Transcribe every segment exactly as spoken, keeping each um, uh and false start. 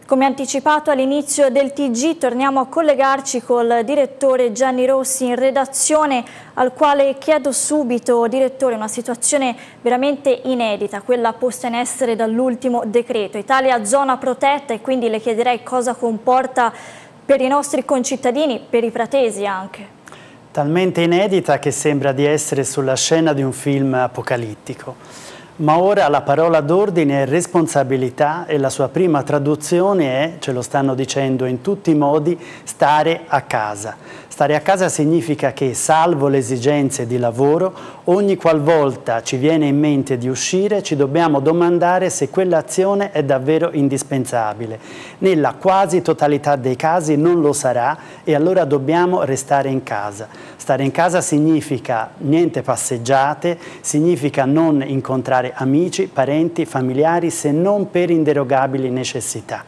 Come anticipato all'inizio del T G, torniamo a collegarci col direttore Gianni Rossi in redazione, al quale chiedo subito, direttore, una situazione veramente inedita, quella posta in essere dall'ultimo decreto. Italia zona protetta, e quindi le chiederei cosa comporta per i nostri concittadini, per i pratesi anche. Talmente inedita che sembra di essere sulla scena di un film apocalittico. Ma ora la parola d'ordine è responsabilità e la sua prima traduzione è, ce lo stanno dicendo in tutti i modi, stare a casa. Stare a casa significa che, salvo le esigenze di lavoro, ogni qualvolta ci viene in mente di uscire ci dobbiamo domandare se quell'azione è davvero indispensabile. Nella quasi totalità dei casi non lo sarà e allora dobbiamo restare in casa. Stare in casa significa niente passeggiate, significa non incontrare amici, parenti, familiari se non per inderogabili necessità.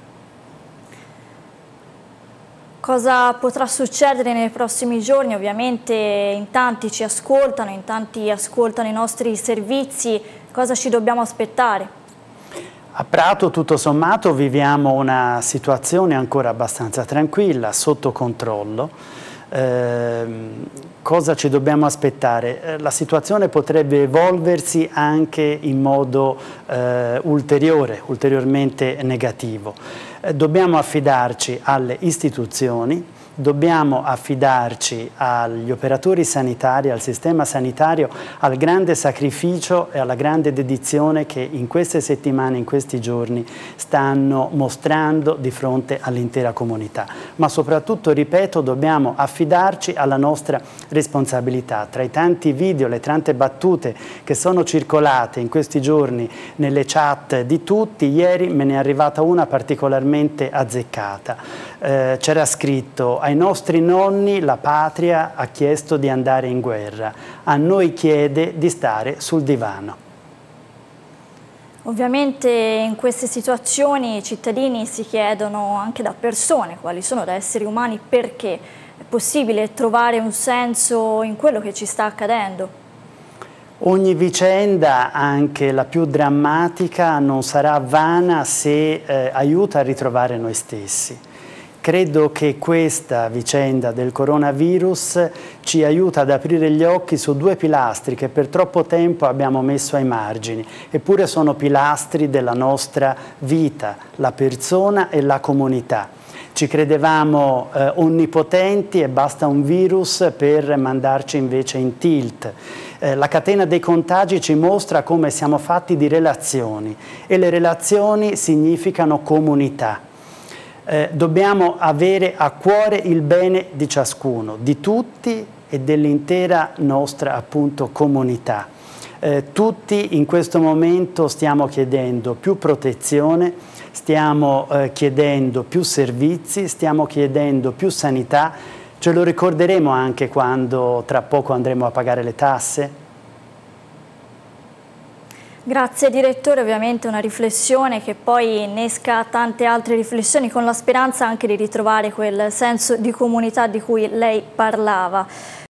Cosa potrà succedere nei prossimi giorni? Ovviamente in tanti ci ascoltano, in tanti ascoltano i nostri servizi. Cosa ci dobbiamo aspettare? A Prato, tutto sommato, viviamo una situazione ancora abbastanza tranquilla, sotto controllo. Eh, cosa ci dobbiamo aspettare? Eh, la situazione potrebbe evolversi anche in modo eh, ulteriore, ulteriormente negativo. Eh, dobbiamo affidarci alle istituzioni, dobbiamo affidarci agli operatori sanitari, al sistema sanitario, al grande sacrificio e alla grande dedizione che in queste settimane, in questi giorni, stanno mostrando di fronte all'intera comunità. Ma soprattutto, ripeto, dobbiamo affidarci alla nostra responsabilità. Tra i tanti video, le tante battute che sono circolate in questi giorni nelle chat di tutti, ieri me ne è arrivata una particolarmente azzeccata. Eh, c'era scritto: ai nostri nonni la patria ha chiesto di andare in guerra, a noi chiede di stare sul divano. Ovviamente in queste situazioni i cittadini si chiedono anche da persone, quali sono, da esseri umani, perché è possibile trovare un senso in quello che ci sta accadendo. Ogni vicenda, anche la più drammatica, non sarà vana se eh, aiuta a ritrovare noi stessi. Credo che questa vicenda del coronavirus ci aiuta ad aprire gli occhi su due pilastri che per troppo tempo abbiamo messo ai margini, eppure sono pilastri della nostra vita, la persona e la comunità. Ci credevamo eh, onnipotenti e basta un virus per mandarci invece in tilt. Eh, la catena dei contagi ci mostra come siamo fatti di relazioni e le relazioni significano comunità. Eh, dobbiamo avere a cuore il bene di ciascuno, di tutti e dell'intera nostra appunto comunità. Eh, tutti in questo momento stiamo chiedendo più protezione, stiamo eh, chiedendo più servizi, stiamo chiedendo più sanità. Ce lo ricorderemo anche quando tra poco andremo a pagare le tasse? Grazie direttore, ovviamente una riflessione che poi innesca tante altre riflessioni, con la speranza anche di ritrovare quel senso di comunità di cui lei parlava.